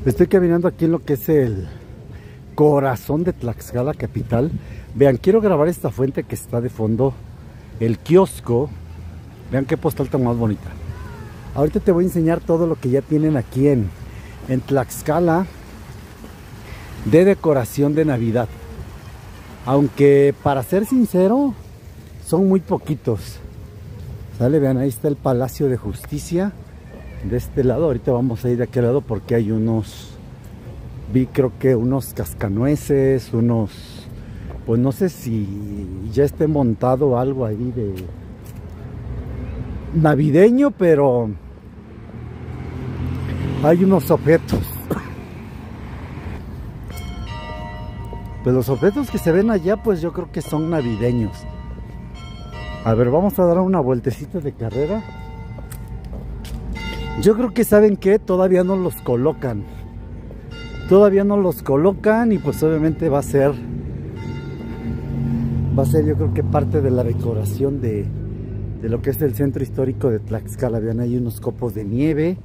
Estoy caminando aquí en lo que es el corazón de Tlaxcala capital. Vean, quiero grabar esta fuente que está de fondo, el kiosco. Vean qué postal tan más bonita. Ahorita te voy a enseñar todo lo que ya tienen aquí en Tlaxcala de decoración de Navidad. Aunque para ser sincero, son muy poquitos. ¿Sale? Vean, ahí está el Palacio de Justicia. De este lado, ahorita vamos a ir de aquel lado porque hay unos, vi creo que unos cascanueces, unos, pues no sé si ya esté montado algo ahí de navideño, pero hay unos objetos. Pues los objetos que se ven allá, pues yo creo que son navideños. A ver, vamos a dar una vueltecita de carrera. Yo creo que, ¿saben qué? Todavía no los colocan. Todavía no los colocan y pues obviamente va a ser yo creo que parte de la decoración de lo que es el centro histórico de Tlaxcala. Vean, hay unos copos de nieve,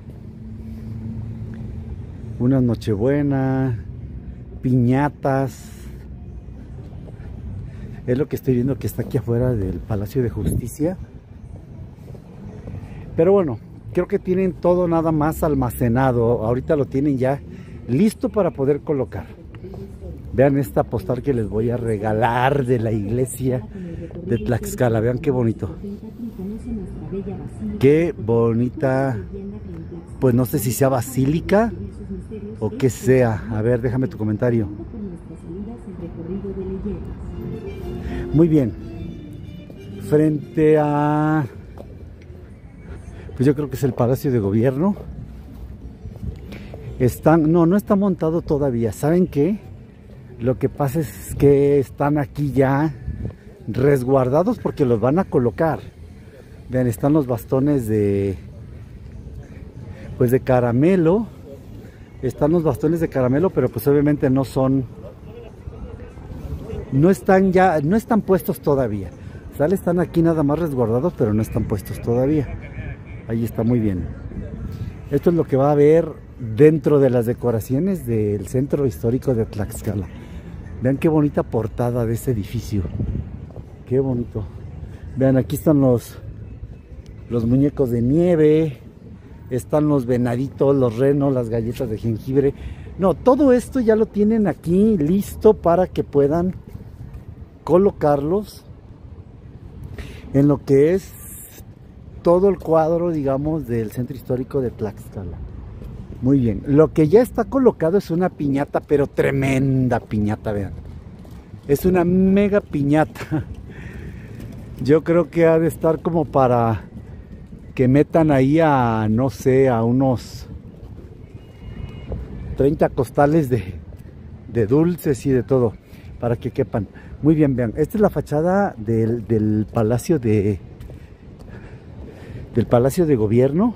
una nochebuena, piñatas. Es lo que estoy viendo que está aquí afuera del Palacio de Justicia. Pero bueno, creo que tienen todo nada más almacenado. Ahorita lo tienen ya listo para poder colocar. Vean esta postal que les voy a regalar de la iglesia de Tlaxcala. Vean qué bonito. Qué bonita. Pues no sé si sea basílica o qué sea. A ver, déjame tu comentario. Muy bien. Frente a... pues yo creo que es el Palacio de Gobierno. No está montado todavía. ¿Saben qué? Lo que pasa es que están aquí ya resguardados porque los van a colocar. Vean, están los bastones de... pues de caramelo. Están los bastones de caramelo, pero pues obviamente no son... no están puestos todavía. ¿Sale? Están aquí nada más resguardados, pero no están puestos todavía. Ahí está, muy bien. Esto es lo que va a haber dentro de las decoraciones del centro histórico de Tlaxcala. Vean qué bonita portada de ese edificio. Qué bonito. Vean, aquí están los muñecos de nieve. Están los venaditos, los renos, las galletas de jengibre. No, todo esto ya lo tienen aquí listo para que puedan colocarlos en lo que es todo el cuadro, digamos, del centro histórico de Tlaxcala. Muy bien, lo que ya está colocado es una piñata, pero tremenda piñata, vean. Es una mega piñata. Yo creo que ha de estar como para que metan ahí a, no sé, a unos 30 costales de dulces y de todo, para que quepan. Muy bien, vean, esta es la fachada del Palacio del Palacio de Gobierno.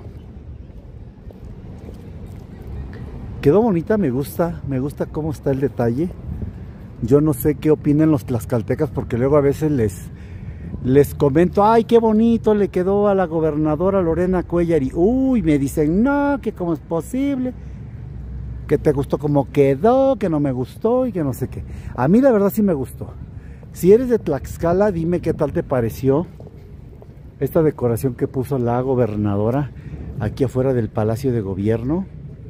Quedó bonita, me gusta cómo está el detalle. Yo no sé qué opinan los tlaxcaltecas, porque luego a veces les comento, ay, qué bonito le quedó a la gobernadora Lorena Cuéllar, y uy, me dicen, no, que cómo es posible, que te gustó como quedó, que no me gustó y que no sé qué. A mí la verdad sí me gustó. Si eres de Tlaxcala, dime qué tal te pareció esta decoración que puso la gobernadora aquí afuera del Palacio de Gobierno.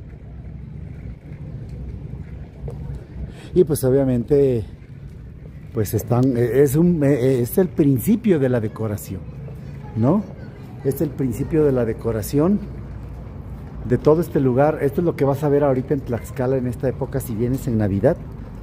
Y pues obviamente pues es el principio de la decoración, ¿no? Es el principio de la decoración de todo este lugar. Esto es lo que vas a ver ahorita en Tlaxcala en esta época si vienes en Navidad.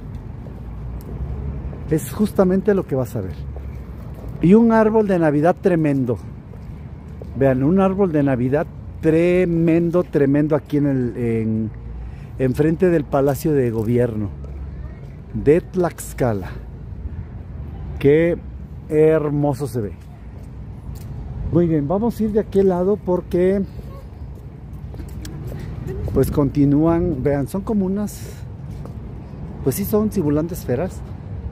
Es justamente lo que vas a ver. Y un árbol de Navidad tremendo. Vean, un árbol de Navidad tremendo, tremendo aquí enfrente del Palacio de Gobierno de Tlaxcala. Qué hermoso se ve. Muy bien, vamos a ir de aquel lado porque pues continúan, vean, son como unas, pues sí, son simulando esferas.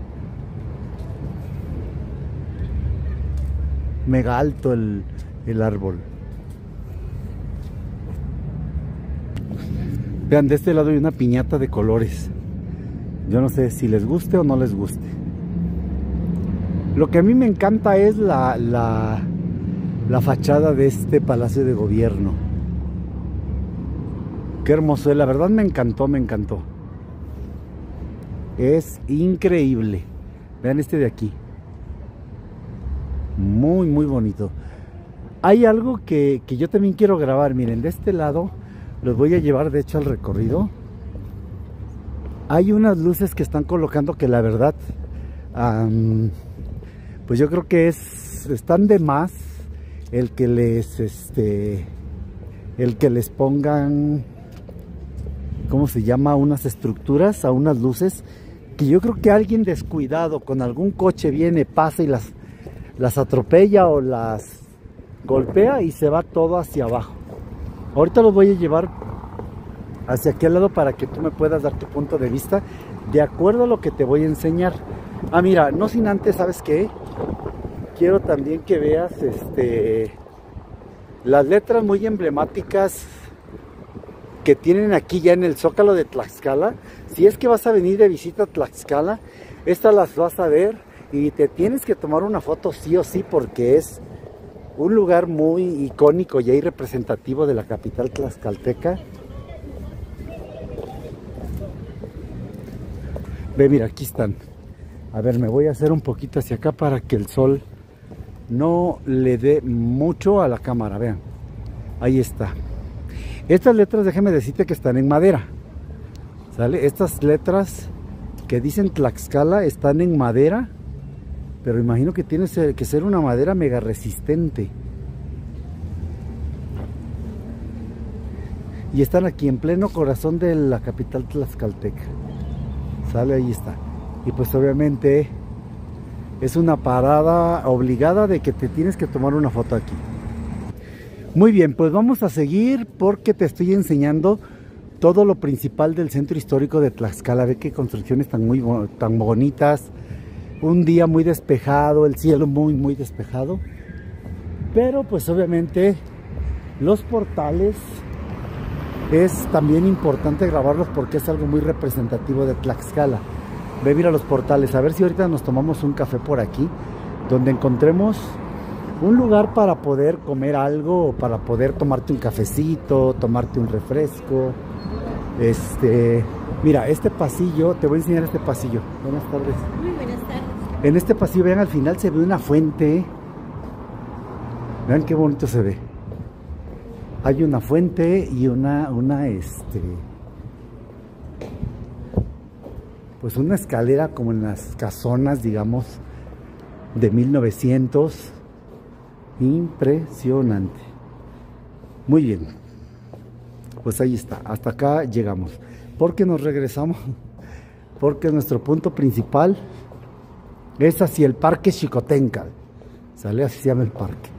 Mega alto el árbol. Vean, de este lado hay una piñata de colores. Yo no sé si les guste o no les guste. Lo que a mí me encanta es la fachada de este Palacio de Gobierno. Qué hermoso, la verdad me encantó, me encantó. Es increíble. Vean este de aquí. Muy, muy bonito. Hay algo que yo también quiero grabar. Miren, de este lado los voy a llevar de hecho al recorrido. Hay unas luces que están colocando que la verdad, pues yo creo que están de más el que les pongan, ¿cómo se llama? Unas estructuras a unas luces que yo creo que alguien descuidado con algún coche viene, pasa y las atropella o las golpea y se va todo hacia abajo. Ahorita los voy a llevar hacia aquí al lado para que tú me puedas dar tu punto de vista de acuerdo a lo que te voy a enseñar. Ah, mira, no sin antes, ¿sabes qué? Quiero también que veas las letras muy emblemáticas que tienen aquí ya en el Zócalo de Tlaxcala. Si es que vas a venir de visita a Tlaxcala, estas las vas a ver y te tienes que tomar una foto sí o sí, porque es un lugar muy icónico y representativo de la capital tlaxcalteca. Ve, mira, aquí están. A ver, me voy a hacer un poquito hacia acá para que el sol no le dé mucho a la cámara. Vean, ahí está. Estas letras, déjeme decirte que están en madera, ¿sale? Estas letras que dicen Tlaxcala están en madera, pero imagino que tiene que ser una madera mega resistente. Y están aquí en pleno corazón de la capital tlaxcalteca. Sale, ahí está. Y pues obviamente es una parada obligada de que te tienes que tomar una foto aquí. Muy bien, pues vamos a seguir porque te estoy enseñando todo lo principal del centro histórico de Tlaxcala. Ve qué construcciones tan bonitas. Un día muy despejado, el cielo muy, muy despejado. Pero pues obviamente los portales es también importante grabarlos porque es algo muy representativo de Tlaxcala. Ve, mira los portales. A ver si ahorita nos tomamos un café por aquí, donde encontremos un lugar para poder comer algo, o para poder tomarte un cafecito, tomarte un refresco. Mira, este pasillo, te voy a enseñar este pasillo. Buenas tardes. Muy buenas tardes. En este pasillo, vean, al final se ve una fuente. Vean qué bonito se ve. Hay una fuente y pues una escalera como en las casonas, digamos, de 1900. Impresionante. Muy bien. Pues ahí está. Hasta acá llegamos. ¿Por qué nos regresamos? Porque nuestro punto principal es hacia el Parque Xicoténcatl. ¿Sale? Así se llama el parque.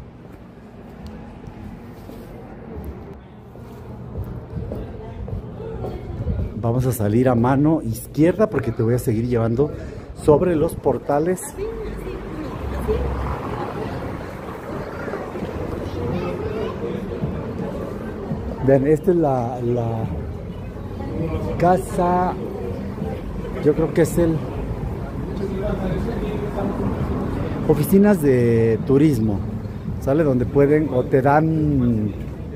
Vamos a salir a mano izquierda porque te voy a seguir llevando sobre los portales. Vean, esta es la casa, yo creo que es oficinas de turismo, ¿sale? Donde pueden o te dan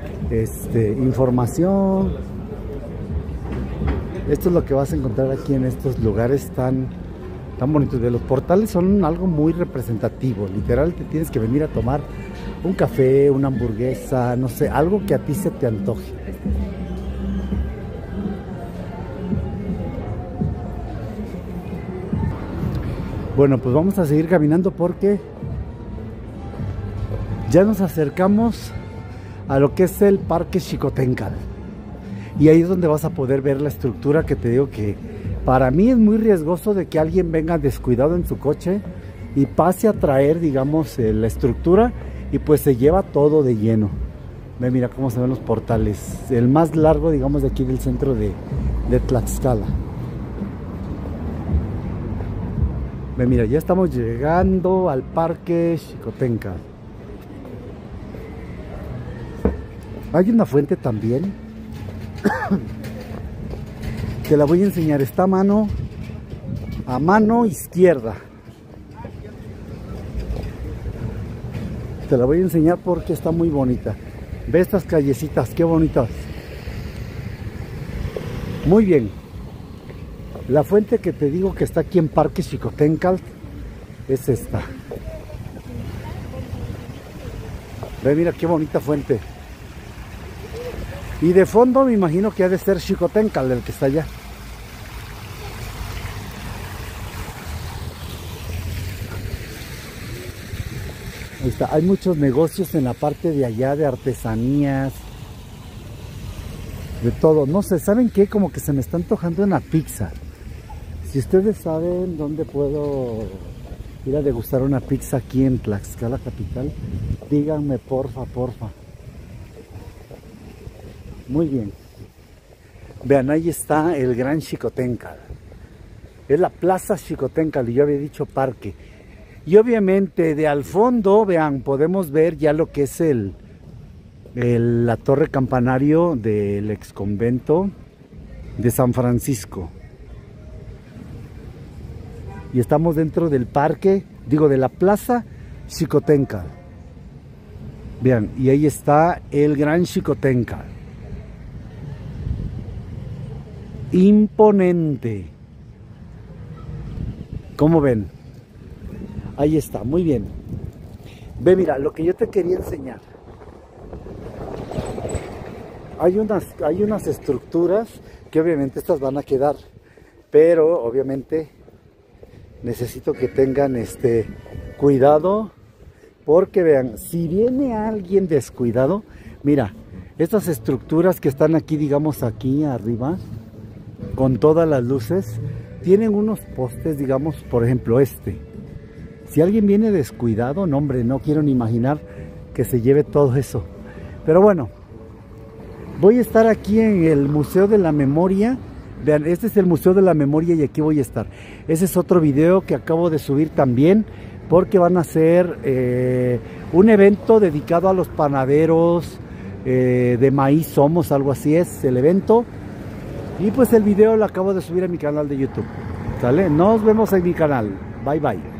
información. Esto es lo que vas a encontrar aquí en estos lugares tan bonitos. De los portales son algo muy representativo. Literal, te tienes que venir a tomar un café, una hamburguesa, no sé, algo que a ti se te antoje. Bueno, pues vamos a seguir caminando porque ya nos acercamos a lo que es el Parque Xicoténcatl. Y ahí es donde vas a poder ver la estructura que te digo que para mí es muy riesgoso de que alguien venga descuidado en su coche y pase a traer, digamos, la estructura y pues se lleva todo de lleno. Ve, mira cómo se ven los portales. El más largo, digamos, de aquí del centro de Tlaxcala. Ve, mira, ya estamos llegando al Parque Xicoténcatl. Hay una fuente también Te la voy a enseñar, está a mano izquierda. Te la voy a enseñar porque está muy bonita. Ve estas callecitas, qué bonitas. Muy bien. La fuente que te digo que está aquí en Parque Xicoténcatl es esta. Ve, mira qué bonita fuente. Y de fondo me imagino que ha de ser Xicoténcatl el que está allá. Ahí está. Hay muchos negocios en la parte de allá de artesanías, de todo. No sé, ¿saben qué? Como que se me está antojando una pizza. Si ustedes saben dónde puedo ir a degustar una pizza aquí en Tlaxcala capital, díganme porfa. Muy bien. Vean, ahí está el Gran Xicoténcatl. Es la Plaza Xicoténcatl y yo había dicho parque. Y obviamente de al fondo, vean, podemos ver ya lo que es la torre campanario del ex convento de San Francisco. Y estamos dentro del parque, digo, de la Plaza Xicoténcatl. Vean, y ahí está el Gran Xicoténcatl. Imponente. ¿Cómo ven? Ahí está, muy bien. Ve, mira, lo que yo te quería enseñar. Hay unas estructuras que obviamente estas van a quedar, pero obviamente necesito que tengan cuidado, porque vean, si viene alguien descuidado, mira, estas estructuras que están aquí, digamos aquí arriba, con todas las luces, tienen unos postes, digamos, por ejemplo si alguien viene descuidado, no hombre, no quiero ni imaginar que se lleve todo eso. Pero bueno, voy a estar aquí en el Museo de la Memoria. Vean, este es el Museo de la Memoria y aquí voy a estar. Ese es otro video que acabo de subir también, porque van a hacer un evento dedicado a los panaderos de maíz somos, algo así es el evento. Y pues el video lo acabo de subir a mi canal de YouTube. ¿Sale? Nos vemos en mi canal. Bye bye.